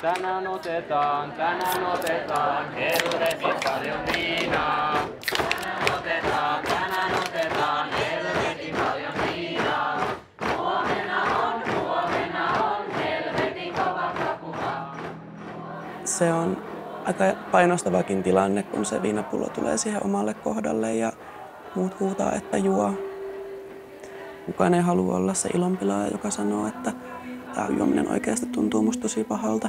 tänään otetaan, helvetin paljon viinaa. Tänään otetaan, helvetin paljon viinaa. Huomenna on helvetin kova kapuha. Se on aika painostavakin tilanne, kun se viinapullo tulee siihen omalle kohdalle ja muut huutaa, että juo. Kukaan ei halua olla se ilonpilaaja, joka sanoo, että tämä juominen oikeasti tuntuu musta tosi pahalta.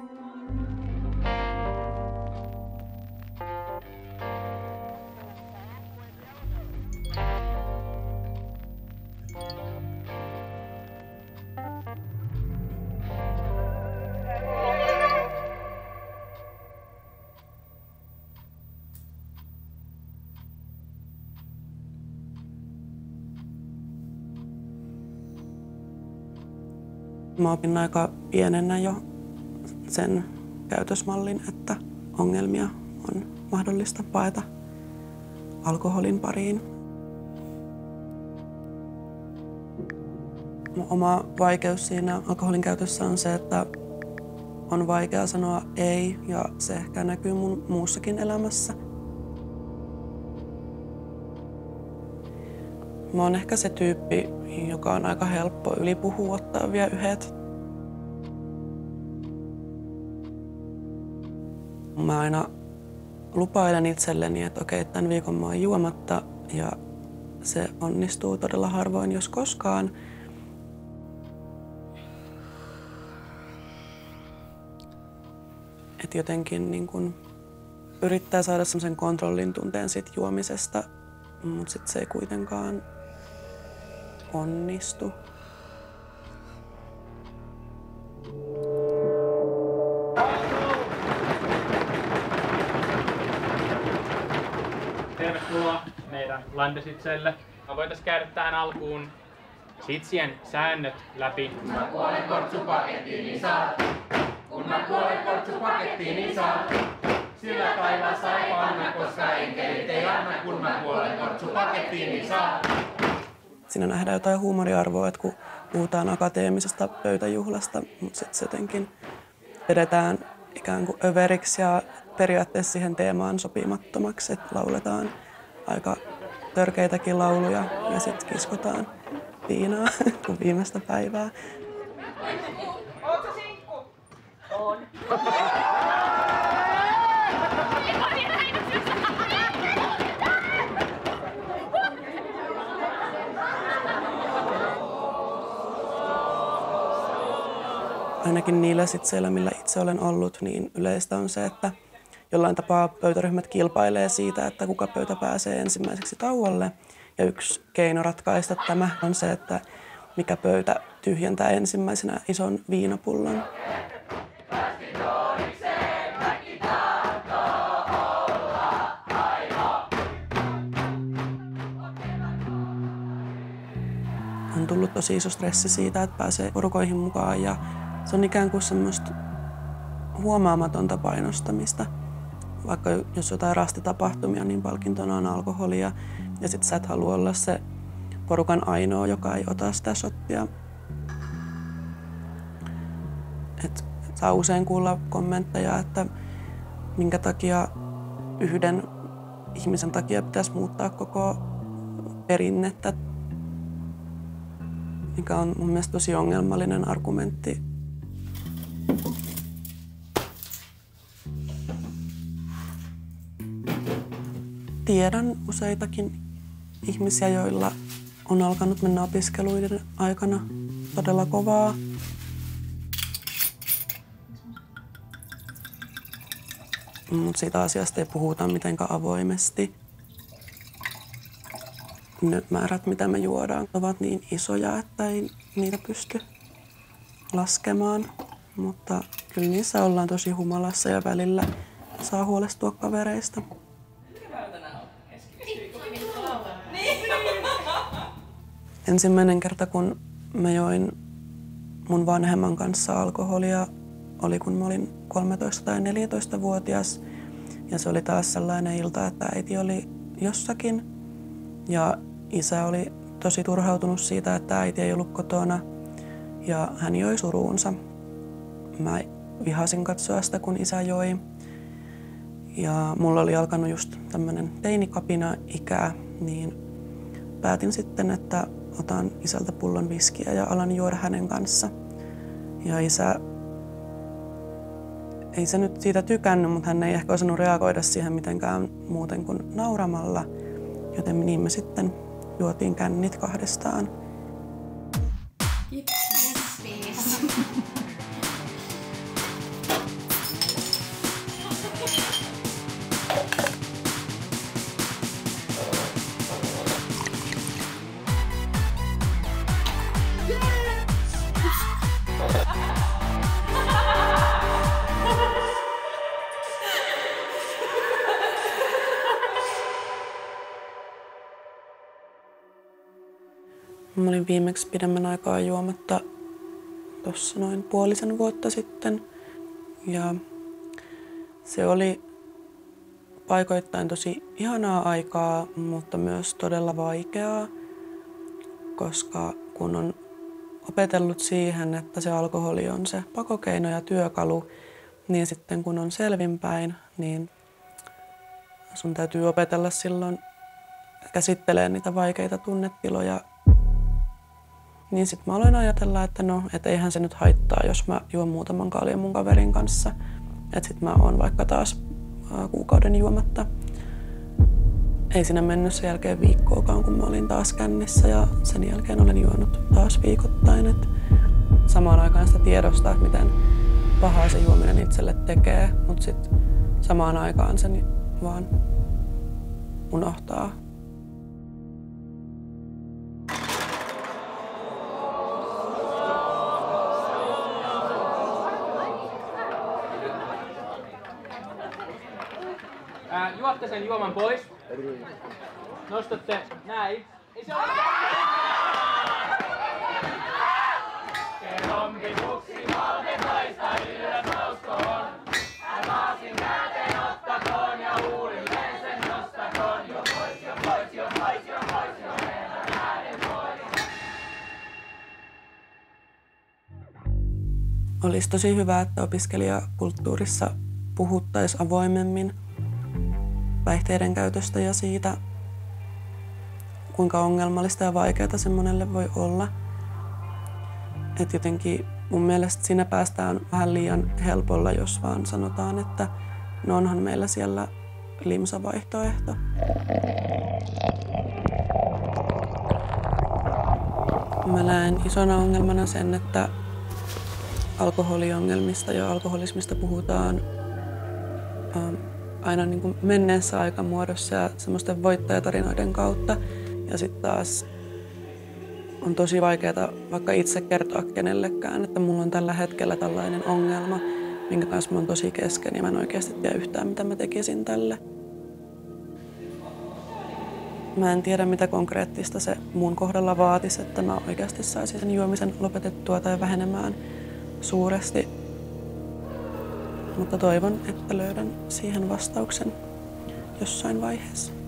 Mä opin aika pienenä jo sen käytösmallin, että ongelmia on mahdollista paeta alkoholin pariin. Mun oma vaikeus siinä alkoholin käytössä on se, että on vaikea sanoa ei ja se ehkä näkyy mun muussakin elämässä. Mä oon ehkä se tyyppi, joka on aika helppo ylipuhua, ottaa vielä yhdet. Mä aina lupailen itselleni, että okei, tämän viikon mä oon juomatta ja se onnistuu todella harvoin, jos koskaan. Et jotenkin niin kun yrittää saada semmoisen kontrollin tunteen siitä juomisesta, mutta sitten se ei kuitenkaan onnistu. Tervetuloa meidän Landesitselle. Voitaisiin käydä tähän alkuun sitsien säännöt läpi. Kun mä kuolen kortsupakettiin, niin saat. Kun mä kuolen kortsupakettiin, niin saat. Sillä taivaassa ei panna, koska enkelit ei anna. Kun mä kuolen kortsupakettiin, niin saat. Siinä nähdään jotain huumoriarvoa, että kun puhutaan akateemisesta pöytäjuhlasta, mutta sitten se jotenkin vedetään ikään kuin överiksi ja periaatteessa siihen teemaan sopimattomaksi, että lauletaan aika törkeitäkin lauluja ja sitten kiskotaan viinaa kuin viimeistä päivää. Ootko sinkku? On. Ainakin niillä sitseillä, millä itse olen ollut, niin yleistä on se, että jollain tapaa pöytäryhmät kilpailee siitä, että kuka pöytä pääsee ensimmäiseksi tauolle. Ja yksi keino ratkaista tämä on se, että mikä pöytä tyhjentää ensimmäisenä ison viinapullon. On tullut tosi iso stressi siitä, että pääsee porukoihin mukaan ja se on ikään kuin semmoista huomaamatonta painostamista. Vaikka jos jotain rastitapahtumia, niin palkintona on alkoholia ja sit sä et halua olla se porukan ainoa, joka ei ota sitä shottia. Et saa usein kuulla kommentteja, että minkä takia yhden ihmisen takia pitäisi muuttaa koko perinnettä, mikä on mun mielestä tosi ongelmallinen argumentti. Tiedän useitakin ihmisiä, joilla on alkanut mennä opiskeluiden aikana todella kovaa. Mutta siitä asiasta ei puhuta mitenkään avoimesti. Ne määrät, mitä me juodaan, ovat niin isoja, että ei niitä pysty laskemaan. Mutta kyllä niissä ollaan tosi humalassa ja välillä saa huolestua kavereista. Ensimmäinen kerta, kun mä join mun vanhemman kanssa alkoholia, oli kun mä olin 13- tai 14-vuotias. Ja se oli taas sellainen ilta, että äiti oli jossakin. Ja isä oli tosi turhautunut siitä, että äiti ei ollut kotona. Ja hän joi suruunsa. Mä vihasin katsoa sitä, kun isä joi. Ja mulla oli alkanut just tämmöinen teinikapina-ikä, niin päätin sitten, että otan isältä pullon viskiä ja alan juoda hänen kanssa. Ja isä, ei se nyt siitä tykännyt, mutta hän ei ehkä osannut reagoida siihen mitenkään muuten kuin nauramalla. Joten niin me sitten juotiin kännit kahdestaan. Mä olin viimeksi pidemmän aikaa juomatta tuossa noin puolisen vuotta sitten. Ja se oli paikoittain tosi ihanaa aikaa, mutta myös todella vaikeaa, koska kun on opetellut siihen, että se alkoholi on se pakokeino ja työkalu, niin sitten kun on selvinpäin, niin sun täytyy opetella silloin käsittelemään niitä vaikeita tunnetiloja. Niin sitten mä aloin ajatella, että no, et eihän se nyt haittaa, jos mä juon muutaman kaljan mun kaverin kanssa. Että sit mä oon vaikka taas kuukauden juomatta. Ei siinä mennyt sen jälkeen viikkoakaan, kun mä olin taas kännissä ja sen jälkeen olen juonut taas viikoittain. Et samaan aikaan sitä tiedostaa, että miten pahaa se juominen itselle tekee, mutta sitten samaan aikaan sen vaan unohtaa. Juotte sen juoman pois. Nostatte näin. Ei se ole... Kerompi puksi valmentaista ylös nouskoon. Maasin käteen ottakoon ja huulilleen sen nostakoon. Jo pois, jo pois, jo pois, jo pois, jo meidän äänen pois. Olisi tosi hyvä, että opiskelijakulttuurissa puhuttaisiin avoimemmin päihteiden käytöstä ja siitä, kuinka ongelmallista ja vaikeaa se monelle voi olla. Et jotenkin mun mielestä siinä päästään vähän liian helpolla, jos vaan sanotaan, että no onhan meillä siellä limsavaihtoehto. Mä näen isona ongelmana sen, että alkoholiongelmista ja alkoholismista puhutaan aina niin kuin menneessä aikamuodossa ja semmoisten voittajatarinoiden kautta. Ja sitten taas on tosi vaikeaa vaikka itse kertoa kenellekään, että mulla on tällä hetkellä tällainen ongelma, minkä kanssa mä oon tosi kesken ja mä en oikeasti tiedä yhtään, mitä mä tekisin tälle. Mä en tiedä, mitä konkreettista se mun kohdalla vaatisi, että mä oikeasti saisin sen juomisen lopetettua tai vähenemään suuresti. Mutta toivon, että löydän siihen vastauksen jossain vaiheessa.